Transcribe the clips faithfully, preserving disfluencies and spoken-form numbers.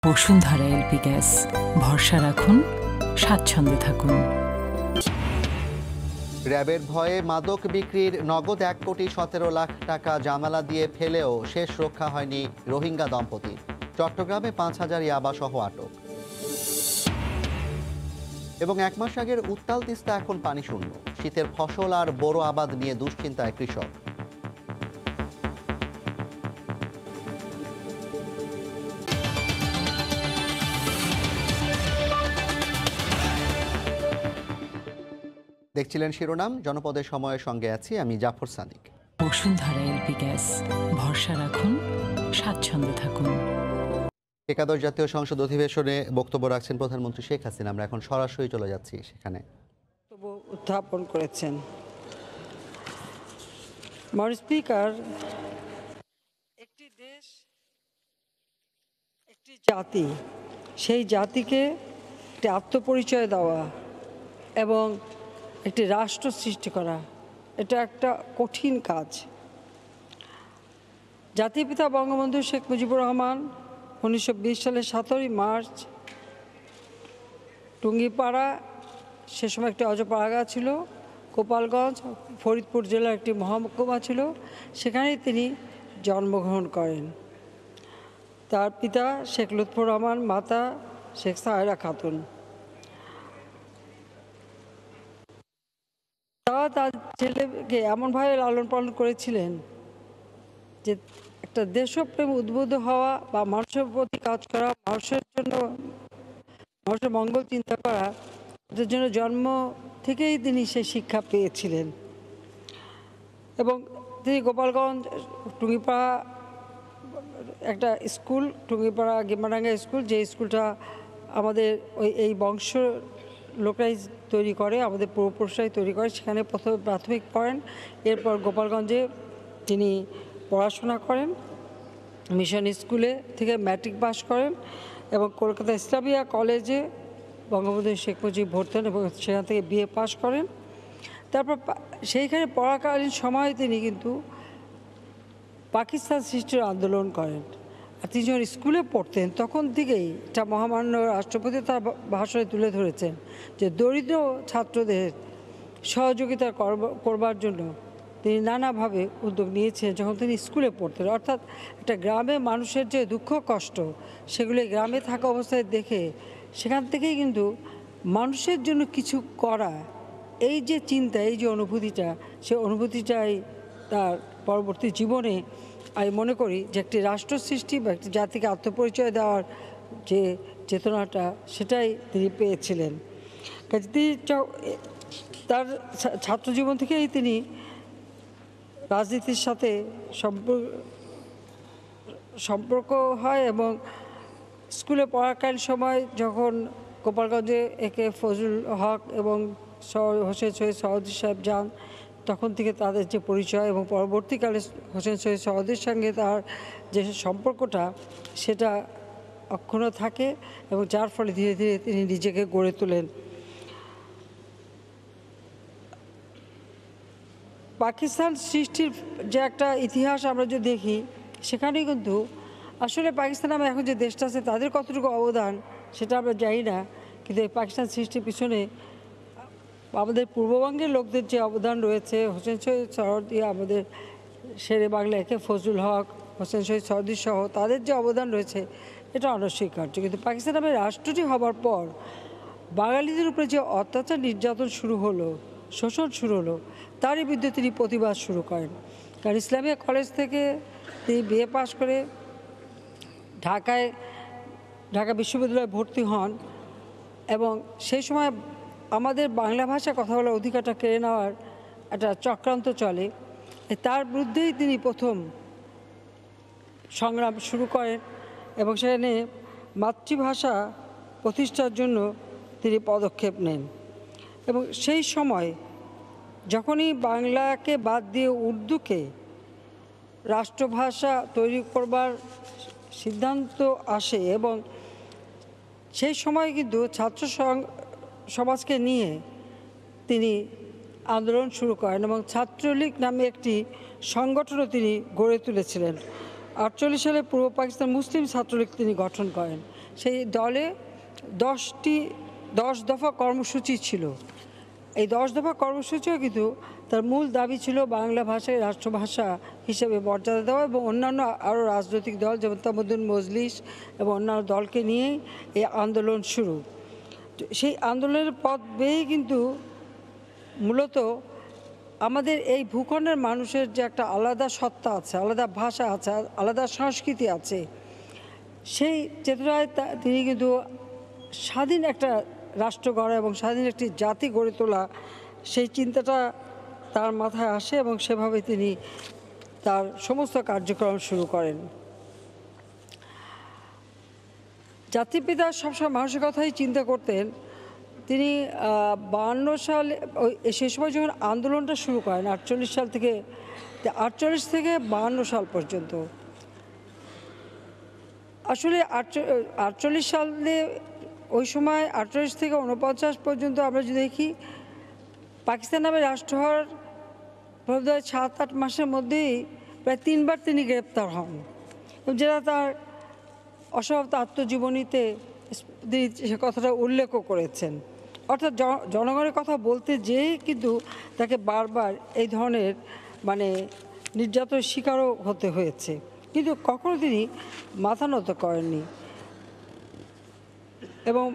Bashundhara LP gas, ভরসা রাখুন, স্বাচ্ছন্দ্যে থাকুন। র্যাবের ভয়ে মাদক বিক্রির নগদ এক কোটি সতেরো লাখ টাকা জামালা দিয়ে ফেলেও শেষ রক্ষা হয়নি রোহিঙ্গা দম্পতি। চট্টগ্রামে পাঁচ হাজার ইয়াবা সহ আটক। এবং এক মাস আগের উত্তাল তিস্তা এখন পানি শূন্য। শীতের ফসল আর বোরো আবাদ নিয়ে দুশ্চিন্তায় কৃষক। দেখছিলেন শিরোনাম, জনপদের সময়ের সঙ্গে আছি আমি জাফর সাদিক। বসুন্ধরা এলপি গ্যাস, ভরসা রাখুন, স্বাচ্ছন্দ্যে থাকুন। একাদশ জাতীয় সংসদ অধিবেশনে বক্তব্য রাখছেন প্রধানমন্ত্রী শেখ হাসিনা। আমরা এখন সরাসরি চলে যাচ্ছি সেখানে। উত্থাপন করেছেন মাননীয় স্পিকার, একটি দেশ, একটি জাতি, সেই জাতিকে একটি আত্মপরিচয় দেওয়া এবং একটি রাষ্ট্র সৃষ্টি করা, এটা একটা কঠিন কাজ। জাতির পিতা বঙ্গবন্ধু শেখ মুজিবুর রহমান উনিশশো বিশ সালের সতেরোই মার্চ টুঙ্গিপাড়া, সে সময় একটি অজপাড়াগা ছিল, গোপালগঞ্জ ফরিদপুর জেলার একটি মহকুমা ছিল, সেখানেই তিনি জন্মগ্রহণ করেন। তার পিতা শেখ লুৎফর রহমান, মাতা শেখ সাহেরা খাতুন। তারা তার ছেলেকে এমনভাবে লালন পালন করেছিলেন যে একটা দেশপ্রেম উদ্বুদ্ধ হওয়া বা মানুষের প্রতি কাজ করা, মানুষের জন্য, মানুষের মঙ্গল চিন্তা করা, এটার জন্য জন্ম থেকেই তিনি সেই শিক্ষা পেয়েছিলেন। এবং তিনি গোপালগঞ্জ টুঙ্গিপাড়া একটা স্কুল, টুঙ্গিপাড়া গেমাডাঙ্গা স্কুল, যে স্কুলটা আমাদের ওই এই বংশ লোকরাই তৈরি করে, আমাদের পূর্বপুরুষরাই তৈরি করে, সেখানে প্রথমে প্রাথমিক পড়েন। এরপর গোপালগঞ্জে তিনি পড়াশোনা করেন, মিশন স্কুলে থেকে ম্যাট্রিক পাস করেন এবং কলকাতা ইসলামিয়া কলেজে বঙ্গবন্ধু শেখ মুজিব ভর্তি হন এবং সেখান থেকে বিএ পাস করেন। তারপর সেইখানে পড়াকালীন সময়ে তিনি কিন্তু পাকিস্তান সৃষ্টির আন্দোলন করেন। আর তিনি যখন স্কুলে পড়তেন তখন থেকেই এটা মহামান্য রাষ্ট্রপতি তার ভাষণে তুলে ধরেছেন যে দরিদ্র ছাত্রদের সহযোগিতা করবার জন্য তিনি নানাভাবে উদ্যোগ নিয়েছেন যখন তিনি স্কুলে পড়তেন। অর্থাৎ একটা গ্রামে মানুষের যে দুঃখ কষ্ট, সেগুলো গ্রামে থাকা অবস্থায় দেখে সেখান থেকেই কিন্তু মানুষের জন্য কিছু করা, এই যে চিন্তা, এই যে অনুভূতিটা, সে অনুভূতিটাই তার পরবর্তী জীবনে আমি মনে করি যে একটি রাষ্ট্র সৃষ্টি বা একটি জাতিকে আত্মপরিচয় দেওয়ার যে চেতনাটা, সেটাই তিনি পেয়েছিলেন। কাজে তিনি তার ছাত্রজীবন থেকেই তিনি রাজনীতির সাথে সম্পর্ক হয় এবং স্কুলে পড়াকালীন সময় যখন গোপালগঞ্জে একে ফজলুল হক এবং হোসেন শহীদ সহদী সাহেব যান, তখন থেকে তাদের যে পরিচয় এবং পরবর্তীকালে হোসেন শহীদ সহদীর সঙ্গে তার যে সম্পর্কটা, সেটা অক্ষুণ্ণ থাকে এবং যার ফলে ধীরে ধীরে তিনি নিজেকে গড়ে তোলেন। পাকিস্তান সৃষ্টির যে একটা ইতিহাস আমরা যদি দেখি, সেখানে কিন্তু আসলে পাকিস্তান নামে এখন যে দেশটা আছে তাদের কতটুকু অবদান সেটা আমরা জানি না, কিন্তু এই পাকিস্তান সৃষ্টির পিছনে আমাদের পূর্ববঙ্গের লোকদের যে অবদান রয়েছে, হোসেন শহীদ সহদী, আমাদের শেরে বাংলা একে ফজলুল হক, হোসেন শহীদ সহদী সহ তাদের যে অবদান রয়েছে, এটা অনস্বীকার্য। কিন্তু পাকিস্তান নামে রাষ্ট্রটি হবার পর বাঙালিদের উপরে যে অত্যাচার নির্যাতন শুরু হলো, শোষণ শুরু হলো, তারই বিরুদ্ধে তিনি প্রতিবাদ শুরু করেন। কারণ ইসলামিয়া কলেজ থেকে তিনি বিএ পাস করে ঢাকায় ঢাকা বিশ্ববিদ্যালয়ে ভর্তি হন এবং সেই সময় আমাদের বাংলা ভাষায় কথা বলার অধিকারটা কেড়ে নেওয়ার একটা চক্রান্ত চলে। তার বিরুদ্ধেই তিনি প্রথম সংগ্রাম শুরু করেন এবং সেখানে মাতৃভাষা প্রতিষ্ঠার জন্য তিনি পদক্ষেপ নেন। এবং সেই সময় যখনই বাংলাকে বাদ দিয়ে উর্দুকে রাষ্ট্রভাষা তৈরি করবার সিদ্ধান্ত আসে এবং সেই সময় কিন্তু ছাত্র সমাজকে নিয়ে তিনি আন্দোলন শুরু করেন এবং ছাত্রলীগ নামে একটি সংগঠনও তিনি গড়ে তুলেছিলেন। আটচল্লিশ সালে পূর্ব পাকিস্তান মুসলিম ছাত্রলীগ তিনি গঠন করেন। সেই দলে দশটি দশ দফা কর্মসূচি ছিল। এই দশ দফা কর্মসূচিও কিন্তু তার মূল দাবি ছিল বাংলা ভাষায় রাষ্ট্রভাষা হিসেবে মর্যাদা দেওয়া এবং অন্যান্য আরও রাজনৈতিক দল যেমন তামাদ্দুন মজলিস এবং অন্যান্য দলকে নিয়েই এই আন্দোলন শুরু। সেই আন্দোলনের পথ বেয়েই কিন্তু মূলত আমাদের এই ভূখণ্ডের মানুষের যে একটা আলাদা সত্তা আছে, আলাদা ভাষা আছে, আলাদা সংস্কৃতি আছে, সেই চেতনায় তিনি কিন্তু স্বাধীন একটা রাষ্ট্র গড়া এবং স্বাধীন একটি জাতি গড়ে তোলা সেই চিন্তাটা তার মাথায় আসে এবং সেভাবে তিনি তার সমস্ত কার্যক্রম শুরু করেন। জাতিপিতা সবসময় মানুষের কথাই চিন্তা করতেন। তিনি বাহান্ন সালে সে সময় যখন আন্দোলনটা শুরু করেন আটচল্লিশ সাল থেকে আটচল্লিশ থেকে বাহান্ন সাল পর্যন্ত, আসলে আটচল্লিশ সালে ওই সময় আটচল্লিশ থেকে উনপঞ্চাশ পর্যন্ত আমরা যদি দেখি পাকিস্তান নামে রাষ্ট্র হওয়ার বোধহয় সাত আট মাসের মধ্যেই প্রায় তিনবার তিনি গ্রেপ্তার হন, যেটা তার অসমাপ্ত আত্মজীবনীতে সে কথাটা উল্লেখও করেছেন। অর্থাৎ জনগণের কথা বলতে যেয়ে কিন্তু তাকে বারবার এই ধরনের মানে নির্যাতনের শিকারও হতে হয়েছে, কিন্তু কখনো তিনি মাথা নত করেননি। এবং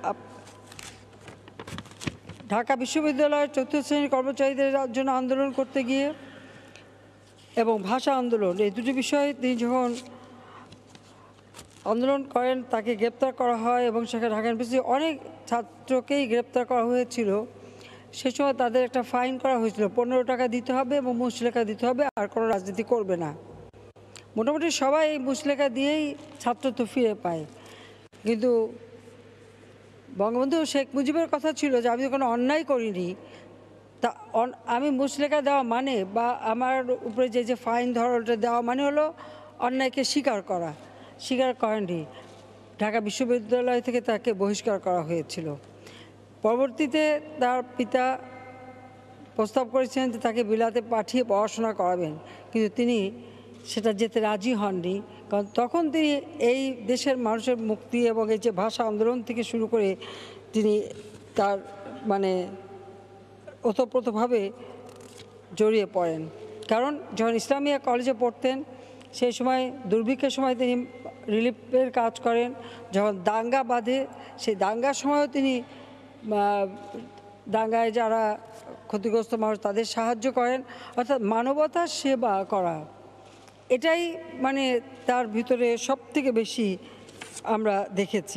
ঢাকা বিশ্ববিদ্যালয়ের চতুর্থ শ্রেণীর কর্মচারীদের জন্য আন্দোলন করতে গিয়ে এবং ভাষা আন্দোলন এই দুটি বিষয়ে তিনি যখন আন্দোলন করেন তাকে গ্রেপ্তার করা হয় এবং সেখানে ঢাকা ইউনিভার্সিটির অনেক ছাত্রকেই গ্রেপ্তার করা হয়েছিল। সে সময় তাদের একটা ফাইন করা হয়েছিল, পনেরো টাকা দিতে হবে এবং মুচলেখা দিতে হবে, আর কোনো রাজনীতি করবে না। মোটামুটি সবাই এই মুচলেখা দিয়েই ছাত্র তো ফিরে পায়, কিন্তু বঙ্গবন্ধু শেখ মুজিবের কথা ছিল যে আমি কোনো অন্যায় করিনি, তা আমি মুচলেখা দেওয়া মানে বা আমার উপরে যে যে ফাইন ধরনটা দেওয়া মানে হলো অন্যায়কে স্বীকার করা। স্বীকার করেননি, ঢাকা বিশ্ববিদ্যালয় থেকে তাকে বহিষ্কার করা হয়েছিল। পরবর্তীতে তার পিতা প্রস্তাব করেছেন যে তাকে বিলাতে পাঠিয়ে পড়াশোনা করাবেন, কিন্তু তিনি সেটা যেতে রাজি হননি, কারণ তখন তিনি এই দেশের মানুষের মুক্তি এবং এই যে ভাষা আন্দোলন থেকে শুরু করে তিনি তার মানে ওতপ্রোতভাবে জড়িয়ে পড়েন। কারণ যখন ইসলামিয়া কলেজে পড়তেন সেই সময় দুর্ভিক্ষের সময় তিনি রিলিফের কাজ করেন, যখন দাঙ্গা বাঁধে সেই দাঙ্গার সময়ও তিনি দাঙ্গায় যারা ক্ষতিগ্রস্ত মানুষ তাদের সাহায্য করেন, অর্থাৎ মানবতার সেবা করা, এটাই মানে তার ভিতরে সব থেকে বেশি আমরা দেখেছি।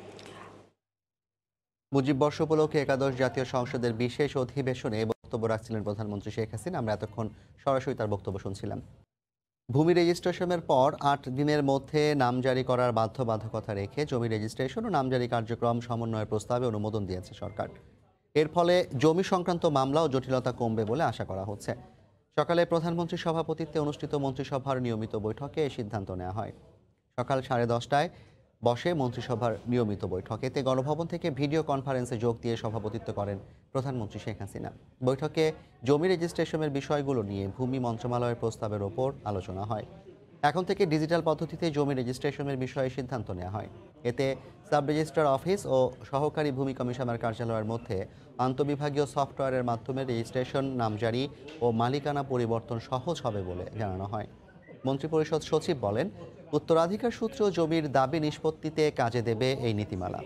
মুজিব বর্ষ উপলক্ষে একাদশ জাতীয় সংসদের বিশেষ অধিবেশনে বক্তব্য রাখছিলেন প্রধানমন্ত্রী শেখ হাসিনা। আমরা এতক্ষণ সরাসরি তার বক্তব্য শুনছিলাম। ভূমি রেজিস্ট্রেশনের পর আট দিনের মধ্যে নাম জারি করার বাধ্যবাধকতা রেখে জমি রেজিস্ট্রেশন ও নামজারি কার্যক্রম সমন্বয়ের প্রস্তাবে অনুমোদন দিয়েছে সরকার। এর ফলে জমি সংক্রান্ত মামলা ও জটিলতা কমবে বলে আশা করা হচ্ছে। সকালে প্রধানমন্ত্রীর সভাপতিত্বে অনুষ্ঠিত মন্ত্রিসভার নিয়মিত বৈঠকে এই সিদ্ধান্ত নেওয়া হয়। সকাল সাড়ে দশটায় বসে মন্ত্রিসভার নিয়মিত বৈঠক। এতে গণভবন থেকে ভিডিও কনফারেন্সে যোগ দিয়ে সভাপতিত্ব করেন প্রধানমন্ত্রী শেখ হাসিনা। বৈঠকে জমি রেজিস্ট্রেশনের বিষয়গুলো নিয়ে ভূমি মন্ত্রণালয়ের প্রস্তাবের ওপর আলোচনা হয়। এখন থেকে ডিজিটাল পদ্ধতিতে জমি রেজিস্ট্রেশনের বিষয়ে সিদ্ধান্ত নেওয়া হয়। এতে সাব রেজিস্ট্রার অফিস ও সহকারী ভূমি কমিশনার কার্যালয়ের মধ্যে আন্তঃবিভাগীয় সফটওয়্যারের মাধ্যমে রেজিস্ট্রেশন, নামজারি ও মালিকানা পরিবর্তন সহজ হবে বলে জানানো হয়। মন্ত্রিপরিষদ সচিব বলেন, উত্তরাধিকার সূত্র জমির দাবি নিষ্পত্তিতে কাজে দেবে এই নীতিমালা।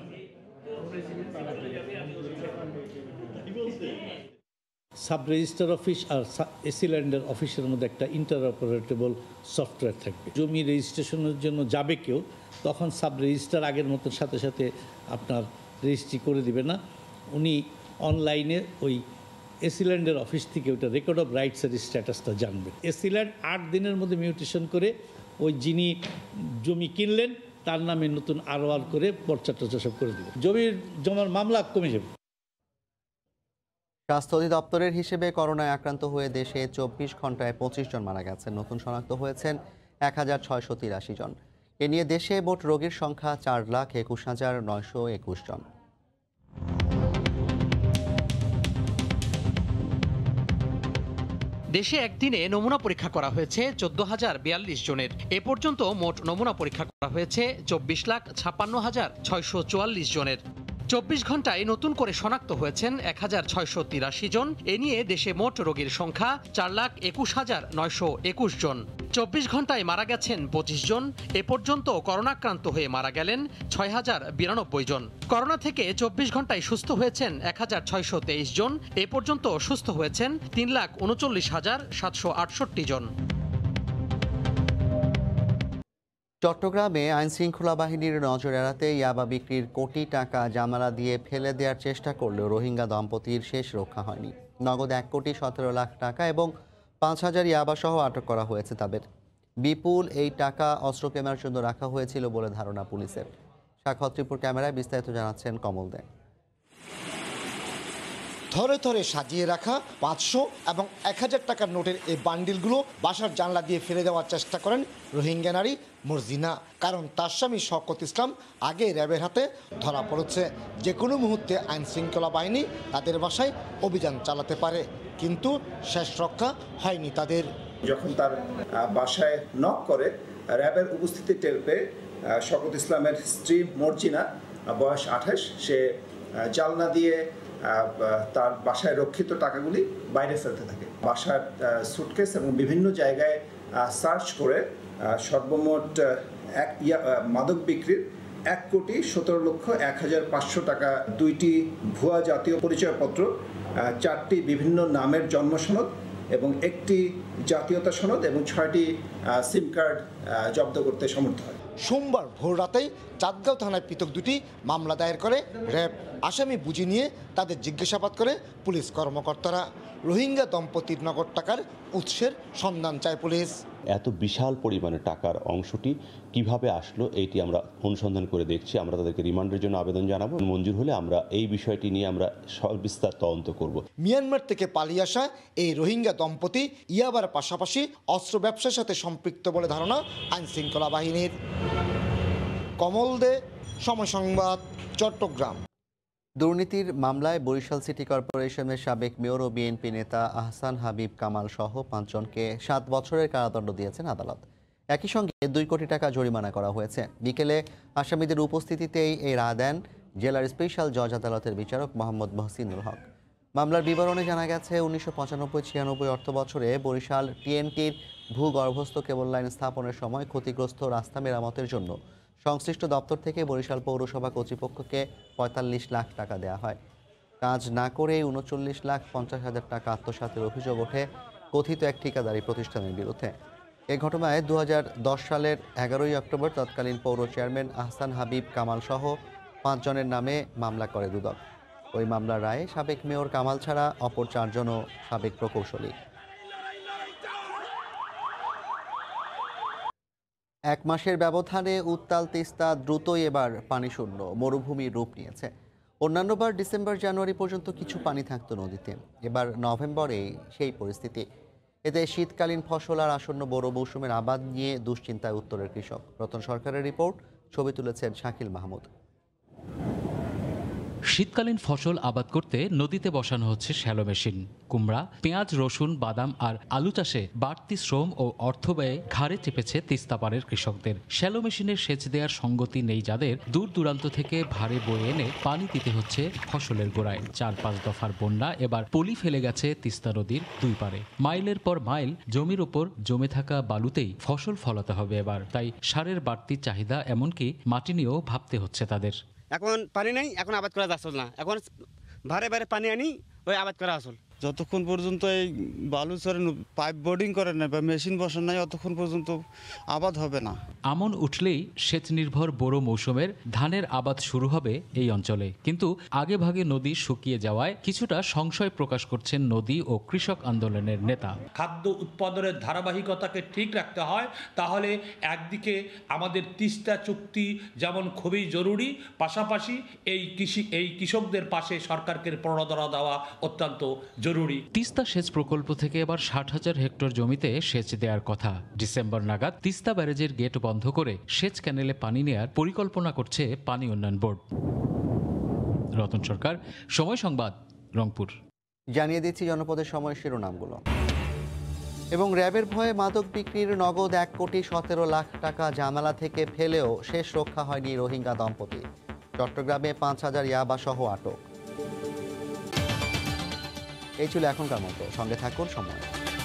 সাব রেজিস্টার অফিস আর এসি ল্যান্ডের অফিসের মধ্যে একটা ইন্টারঅপারেটেবল সফটওয়্যার থাকবে। জমি রেজিস্ট্রেশনের জন্য যাবে কেউ, তখন সাব রেজিস্টার আগের মতো সাথে সাথে আপনার রেজিস্ট্রি করে দিবে না, উনি অনলাইনে ওই এসি ল্যান্ডের অফিস থেকে ওইটা রেকর্ড অফ রাইটসের স্ট্যাটাসটা জানবে। এসি ল্যান্ড আট দিনের মধ্যে মিউটেশন করে ওই যিনি জমি কিনলেন তার নামে নতুন আরও আর করে পর্চা টর্চা সব করে দেবে, জমির জমার মামলা কমে যাবে। স্বাস্থ্য অধিদপ্তরের হিসেবে করোনায় আক্রান্ত হয়ে দেশে চব্বিশ ঘন্টায় পঁচিশ জন মারা গেছেন। নতুন শনাক্ত হয়েছেন এক হাজার ছয়শো তিরাশি জন। এ নিয়ে দেশে মোট রোগীর সংখ্যা চার লাখ একুশ হাজার নয়শো একুশ জন। দেশে একদিনে নমুনা পরীক্ষা করা হয়েছে চোদ্দ হাজার বিয়াল্লিশ জনের। এ পর্যন্ত মোট নমুনা পরীক্ষা করা হয়েছে চব্বিশ লাখ ছাপ্পান্ন হাজার ছয়শো চুয়াল্লিশ জনের। চব্বিশ ঘন্টায় নতুন করে শনাক্ত হয়েছেন এক হাজার ছয়শো তিরাশি জন। এ নিয়ে দেশে মোট রোগীর সংখ্যা চার লাখ একুশ হাজার নয়শো একুশ জন। চব্বিশ ঘন্টায় মারা গেছেন পঁচিশ জন। এ পর্যন্ত করোনাক্রান্ত হয়ে মারা গেলেন ছয় হাজার বিরানব্বই জন। করোনা থেকে চব্বিশ ঘন্টায় সুস্থ হয়েছেন এক হাজার ছয়শো তেইশ জন। এ পর্যন্ত সুস্থ হয়েছেন তিন লাখ উনচল্লিশ হাজার সাতশো আটষট্টি জন। চট্টগ্রামে আইনশৃঙ্খলা বাহিনীর নজর এড়াতে ইয়াবা বিক্রির কোটি টাকা জামালা দিয়ে ফেলে দেওয়ার চেষ্টা করলেও রোহিঙ্গা দম্পতির শেষ রক্ষা হয়নি। নগদ এক কোটি সতেরো লাখ টাকা এবং পাঁচ হাজার ইয়াবা সহ আটক করা হয়েছে তাদের। বিপুল এই টাকা অস্ত্র কেনার জন্য রাখা হয়েছিল বলে ধারণা পুলিশের। সাক্ষাৎ ত্রিপুর ক্যামেরায় বিস্তারিত জানাচ্ছেন কমল দে। ধরে ধরে সাজিয়ে রাখা পাঁচশো এবং এক হাজার টাকার নোটের এই বান্ডিলগুলো বাসার জানলা দিয়ে ফেলে দেওয়ার চেষ্টা করেন রোহিঙ্গা নারী মর্জিনা। কারণ তার স্বামী শওকত ইসলাম আগে র্যাবের হাতে ধরা পড়েছে। যে কোনো মুহূর্তে আইন শৃঙ্খলা বাহিনী তাদের বাসায় অভিযান চালাতে পারে, কিন্তু শেষ রক্ষা হয়নি তাদের। যখন তার বাসায় নক করে র্যাবের উপস্থিতি টের পেয়ে শওকত ইসলামের স্ত্রী মর্জিনা, বয়স আঠাশ, সে জানলা দিয়ে তার বাসায় রক্ষিত টাকাগুলি বাইরে ফেলতে থাকে। বাসার সুটকেস এবং বিভিন্ন জায়গায় সার্চ করে সর্বমোট এক মাদক বিক্রির এক কোটি সতেরো লক্ষ এক হাজার পাঁচশো টাকা, দুইটি ভুয়া জাতীয় পরিচয়পত্র, চারটি বিভিন্ন নামের জন্ম সনদ এবং একটি জাতীয়তা সনদ এবং ছয়টি সিম কার্ড জব্দ করতে সমর্থ হয়। সোমবার ভোর রাতেই চাঁদগাঁও থানায় পৃথক দুটি মামলা দায়ের করে র্যাব। আসামি বুঝি নিয়ে তাদের জিজ্ঞাসাবাদ করে পুলিশ কর্মকর্তারা। রোহিঙ্গা দম্পতির নগদ টাকার উৎসের সন্ধান চায় পুলিশ। এত বিশাল পরিমাণে টাকার অংশটি কিভাবে আসলো এইটি আমরা অনুসন্ধান করে দেখছি। আমরা তাদেরকে রিমান্ডের জন্য আবেদন জানাবো। মঞ্জুর হলে আমরা এই বিষয়টি নিয়ে আমরা সবিস্তার তদন্ত করব। মিয়ানমার থেকে পালিয়ে আসা এই রোহিঙ্গা দম্পতি ইয়াবার পাশাপাশি অস্ত্র ব্যবসার সাথে সম্পৃক্ত বলে ধারণা আইন শৃঙ্খলা বাহিনীর। কমল দে, সময় সংবাদ, চট্টগ্রাম। দুর্নীতির মামলায় বরিশাল সিটি কর্পোরেশনের সাবেক মেয়র ও বিএনপি নেতা আহসান হাবিব কামাল সহ পাঁচজনকে সাত বছরের কারাদণ্ড দিয়েছেন আদালত। একই সঙ্গে দুই কোটি টাকা জরিমানা করা হয়েছে। বিকেলে আসামিদের উপস্থিতিতেই এই রায় দেন জেলার স্পেশাল জজ আদালতের বিচারক মোহাম্মদ মহসিনুল হক। মামলার বিবরণে জানা গেছে, উনিশশো পঁচানব্বই ছিয়ানব্বই অর্থ বছরে বরিশাল টিএনটির ভূগর্ভস্থ কেবল লাইন স্থাপনের সময় ক্ষতিগ্রস্ত রাস্তা মেরামতের জন্য সংশ্লিষ্ট দপ্তর থেকে বরিশাল পৌরসভা কর্তৃপক্ষকে পঁয়তাল্লিশ লাখ টাকা দেওয়া হয়। কাজ না করে উনচল্লিশ লাখ পঞ্চাশ হাজার টাকা আত্মসাতের অভিযোগ ওঠে কথিত এক ঠিকাদারি প্রতিষ্ঠানের বিরুদ্ধে। এ ঘটনায় দু হাজার দশ সালের এগারোই অক্টোবর তৎকালীন পৌর চেয়ারম্যান আহসান হাবিব কামাল সহ পাঁচজনের নামে মামলা করে দুদক। ওই মামলার রায়ে সাবেক মেয়র কামাল ছাড়া অপর চারজনও সাবেক প্রকৌশলী। এক মাসের ব্যবধানে উত্তাল তিস্তা দ্রুতই এবার পানিশূন্য, মরুভূমির রূপ নিয়েছে। অন্যান্যবার ডিসেম্বর জানুয়ারি পর্যন্ত কিছু পানি থাকতো নদীতে, এবার নভেম্বরে সেই পরিস্থিতি। এতে শীতকালীন ফসল আর আসন্ন বড় মৌসুমের আবাদ নিয়ে দুশ্চিন্তায় উত্তরের কৃষক। রতন সরকারের রিপোর্ট, ছবি তুলেছেন শাকিল মাহমুদ। শীতকালীন ফসল আবাদ করতে নদীতে বসানো হচ্ছে শ্যালো মেশিন। কুমড়া, পেঁয়াজ, রসুন, বাদাম আর আলু চাষে বাড়তি শ্রম ও অর্থ ব্যয়ে ঘাড়ে চেপেছে তিস্তাপাড়ের কৃষকদের। শ্যালো মেশিনের সেচ দেওয়ার সঙ্গতি নেই যাদের, দূর দূরান্ত থেকে ভারে বয়ে এনে পানি দিতে হচ্ছে ফসলের গোড়ায়। চার পাঁচ দফার বন্যা এবার পলি ফেলে গেছে তিস্তা নদীর দুই পারে। মাইলের পর মাইল জমির ওপর জমে থাকা বালুতেই ফসল ফলাতে হবে এবার। তাই সারের বাড়তি চাহিদা, এমনকি মাটি নিয়েও ভাবতে হচ্ছে তাদের। এখন পানি নেই, এখন আবাদ করা যাচ্ছে না। এখন ভারে ভারে পানি আনি ওই আবাদ করা আসল। যতক্ষণ পর্যন্ত এই বালু চরে পাইপ বোর্ডিং করে না বা মেশিন বসান নাই, ততক্ষণ পর্যন্ত আবাদ হবে না। আমন উঠলেই সেচ নির্ভর বড় মৌসুমের ধানের আবাদ শুরু হবে এই অঞ্চলে। কিন্তু আগে ভাগে নদী শুকিয়ে যাওয়ায় কিছুটা সংশয় প্রকাশ করছেন নদী ও কৃষক আন্দোলনের নেতা। খাদ্য উৎপাদনের ধারাবাহিকতাকে ঠিক রাখতে হয়, তাহলে একদিকে আমাদের তিস্তা চুক্তি যেমন খুবই জরুরি, পাশাপাশি এই কৃষি এই কৃষকদের পাশে সরকারকে প্রণোদনা দেওয়া অত্যন্ত জরুরি। তিস্তা সেচ প্রকল্প থেকে এবার ষাট হাজার হেক্টর জমিতে সেচ দেওয়ার কথা। ডিসেম্বর নাগাদ তিস্তা ব্যারেজের গেট বন্ধ করে সেচ ক্যানেলে পানি নেয়ার পরিকল্পনা করছে পানি উন্নয়ন বোর্ড। রতন সরকার, সময় সংবাদ, রংপুর। জানিয়ে দিচ্ছি জনপদের সময় শিরোনামগুলো। এবং র্যাবের ভয়ে মাদক বিক্রির নগদ এক কোটি সতেরো লাখ টাকা জামালা থেকে ফেলেও শেষ রক্ষা হয়নি রোহিঙ্গা দম্পতি। চট্টগ্রামে পাঁচ হাজার ইয়াবা সহ আটক। এই ছিল এখনকার মতো, সঙ্গে থাকুন সময়।